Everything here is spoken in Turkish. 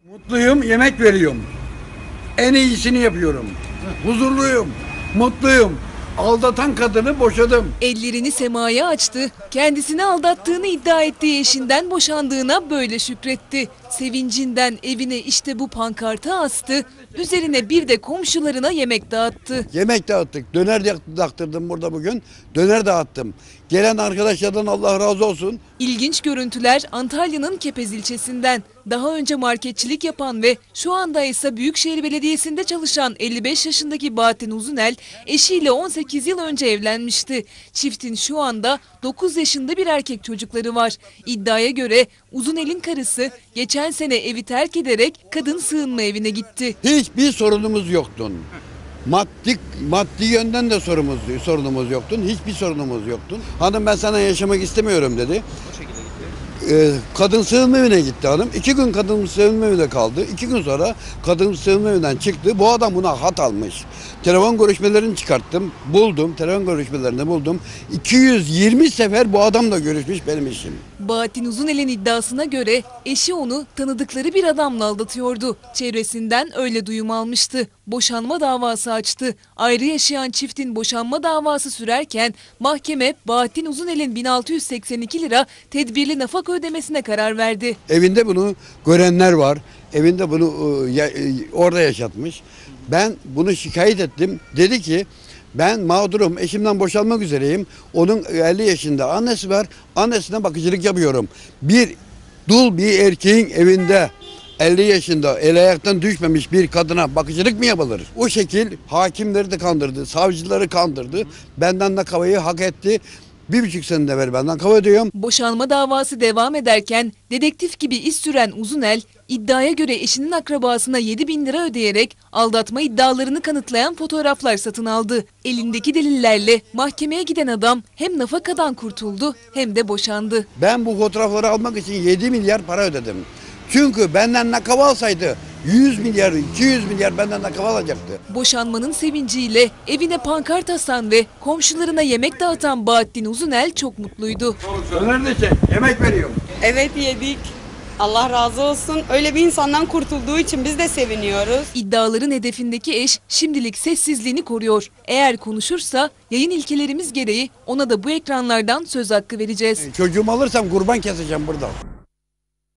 Mutluyum, yemek veriyorum. En iyisini yapıyorum. Huzurluyum, mutluyum. Aldatan kadını boşadım. Ellerini semaya açtı. Kendisini aldattığını iddia ettiği eşinden boşandığına böyle şükretti. Sevincinden evine işte bu pankartı astı. Üzerine bir de komşularına yemek dağıttı. Yemek dağıttık. Döner dağıttırdım burada bugün. Döner dağıttım. Gelen arkadaşlardan Allah razı olsun. İlginç görüntüler Antalya'nın Kepez ilçesinden. Daha önce marketçilik yapan ve şu anda ise Büyükşehir Belediyesi'nde çalışan 55 yaşındaki Bahattin Uzunel eşiyle 18 yıl önce evlenmişti. Çiftin şu anda 9 yaşında bir erkek çocukları var. İddiaya göre Uzunel'in karısı geçen sene evi terk ederek kadın sığınma evine gitti. Hiçbir sorunumuz yoktu. Maddi yönden de sorunumuz yoktu. Hiçbir sorunumuz yoktu. Hanım ben sana yaşamak istemiyorum dedi. Kadın sığınma evine gitti hanım. 2 gün kadın sığınma evinde kaldı. 2 gün sonra kadın sığınma evinden çıktı. Bu adam buna hat almış. Telefon görüşmelerini çıkarttım. Telefon görüşmelerini buldum. 220 sefer bu adamla görüşmüş benim eşim. Bahattin Uzunel'in iddiasına göre eşi onu tanıdıkları bir adamla aldatıyordu. Çevresinden öyle duyum almıştı. Boşanma davası açtı. Ayrı yaşayan çiftin boşanma davası sürerken mahkeme Bahattin Uzunel'in 1682 lira tedbirli nafaka ödemesine karar verdi. Evinde bunu görenler var. Evinde bunu orada yaşatmış. Ben bunu şikayet ettim. Dedi ki ben mağdurum, eşimden boşanmak üzereyim. Onun 50 yaşında annesi var. Annesine bakıcılık yapıyorum. Bir erkeğin evinde 50 yaşında el ayaktan düşmemiş bir kadına bakıcılık mı yapılır? O şekil hakimleri de kandırdı, savcıları kandırdı. Benden de kavayı hak etti. 1,5 senede evvel benden kava ediyorum. Boşanma davası devam ederken dedektif gibi iş süren Uzunel, iddiaya göre eşinin akrabasına 7.000 lira ödeyerek aldatma iddialarını kanıtlayan fotoğraflar satın aldı. Elindeki delillerle mahkemeye giden adam hem nafakadan kurtuldu hem de boşandı. Ben bu fotoğrafları almak için 7 milyar para ödedim. Çünkü benden nakava alsaydı 100 milyar, 200 milyar benden nakava alacaktı. Boşanmanın sevinciyle evine pankart asan ve komşularına yemek dağıtan Bahattin Uzunel çok mutluydu. Döner de yemek veriyorum. Evet yedik. Allah razı olsun. Öyle bir insandan kurtulduğu için biz de seviniyoruz. İddiaların hedefindeki eş şimdilik sessizliğini koruyor. Eğer konuşursa yayın ilkelerimiz gereği ona da bu ekranlardan söz hakkı vereceğiz. Çocuğumu alırsam kurban keseceğim burada.